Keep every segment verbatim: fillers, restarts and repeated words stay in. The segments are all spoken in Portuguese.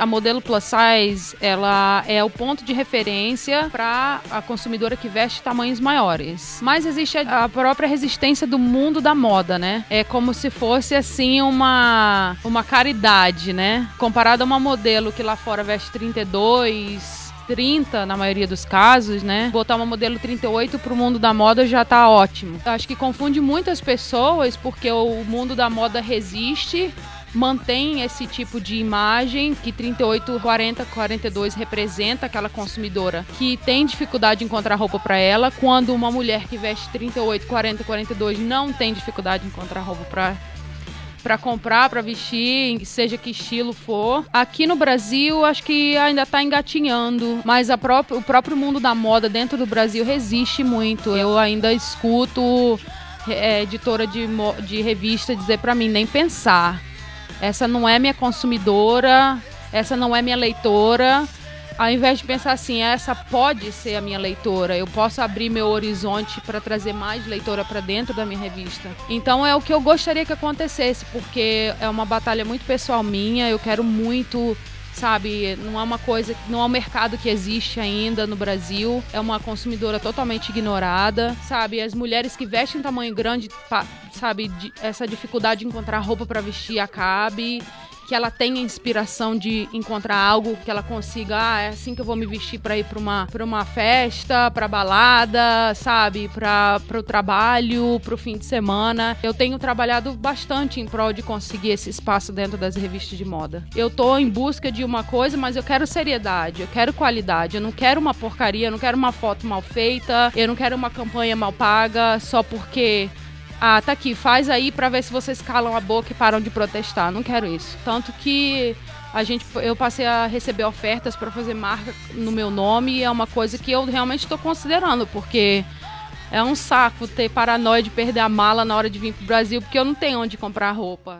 modelo plus size, ela é o ponto de referência para a consumidora que veste tamanhos maiores. Mas existe a própria resistência do mundo da moda, né? É como se fosse, assim, uma, uma caridade, né? Comparado a uma modelo que lá fora veste trinta e dois, trinta na maioria dos casos, né? Botar uma modelo trinta e oito pro mundo da moda já tá ótimo. Eu acho que confunde muitas pessoas porque o mundo da moda resiste, mantém esse tipo de imagem que trinta e oito, quarenta, quarenta e dois representa aquela consumidora que tem dificuldade de encontrar roupa para ela, quando uma mulher que veste trinta e oito, quarenta, quarenta e dois não tem dificuldade de encontrar roupa para para comprar, para vestir, seja que estilo for. Aqui no Brasil, acho que ainda está engatinhando, mas a própria, o próprio mundo da moda dentro do Brasil resiste muito. Eu ainda escuto é, editora de, de revista dizer para mim, nem pensar. Essa não é minha consumidora, essa não é minha leitora. Ao invés de pensar assim, essa pode ser a minha leitora, eu posso abrir meu horizonte para trazer mais leitora para dentro da minha revista. Então é o que eu gostaria que acontecesse, porque é uma batalha muito pessoal minha, eu quero muito, sabe, não é uma coisa, não é um mercado que existe ainda no Brasil, é uma consumidora totalmente ignorada, sabe, as mulheres que vestem tamanho grande, sabe, essa dificuldade de encontrar roupa para vestir acabe, que ela tenha inspiração de encontrar algo que ela consiga, ah, é assim que eu vou me vestir para ir para uma, para uma festa, para balada, sabe, para o trabalho, para o fim de semana. Eu tenho trabalhado bastante em prol de conseguir esse espaço dentro das revistas de moda. Eu tô em busca de uma coisa, mas eu quero seriedade, eu quero qualidade, eu não quero uma porcaria, eu não quero uma foto mal feita, eu não quero uma campanha mal paga só porque... Ah, tá aqui, faz aí pra ver se vocês calam a boca e param de protestar. Não quero isso. Tanto que a gente, eu passei a receber ofertas para fazer marca no meu nome e é uma coisa que eu realmente estou considerando, porque é um saco ter paranoia de perder a mala na hora de vir pro Brasil, porque eu não tenho onde comprar roupa.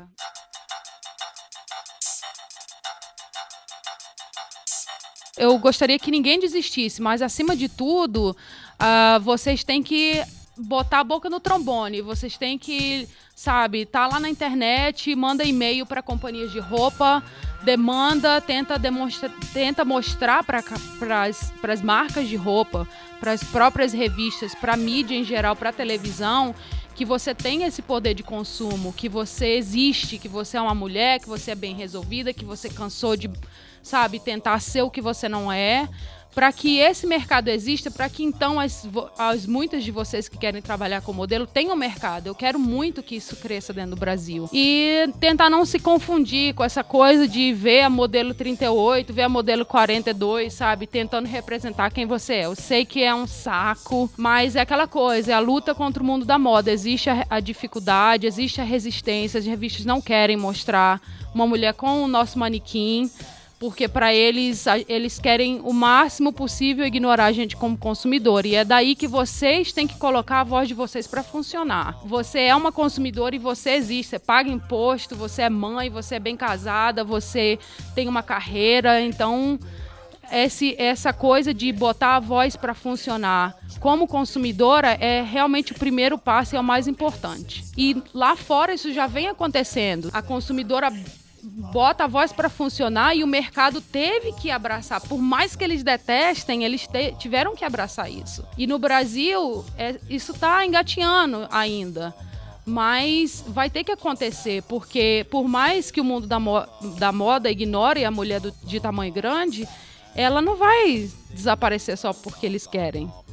Eu gostaria que ninguém desistisse, mas acima de tudo, uh, vocês têm que botar a boca no trombone, vocês têm que, sabe, tá lá na internet, manda e-mail para companhias de roupa, demanda, tenta, demonstra, tenta mostrar para as marcas de roupa, para as próprias revistas, para a mídia em geral, para a televisão, que você tem esse poder de consumo, que você existe, que você é uma mulher, que você é bem resolvida, que você cansou de, sabe, tentar ser o que você não é, para que esse mercado exista, para que então as, as muitas de vocês que querem trabalhar com modelo tenham mercado. Eu quero muito que isso cresça dentro do Brasil. E tentar não se confundir com essa coisa de ver a modelo trinta e oito, ver a modelo quarenta e dois, sabe? Tentando representar quem você é. Eu sei que é um saco, mas é aquela coisa, é a luta contra o mundo da moda. Existe a, a dificuldade, existe a resistência, as revistas não querem mostrar uma mulher com o nosso manequim, porque para eles, eles querem o máximo possível ignorar a gente como consumidor. E é daí que vocês têm que colocar a voz de vocês para funcionar. Você é uma consumidora e você existe, você paga imposto, você é mãe, você é bem casada, você tem uma carreira, então esse, essa coisa de botar a voz para funcionar como consumidora é realmente o primeiro passo e é o mais importante. E lá fora isso já vem acontecendo. A consumidora bota a voz para funcionar e o mercado teve que abraçar. Por mais que eles detestem, eles te, tiveram que abraçar isso. E no Brasil, é, isso está engatinhando ainda. Mas vai ter que acontecer, porque por mais que o mundo da, mo da moda ignore a mulher do, de tamanho grande, ela não vai desaparecer só porque eles querem.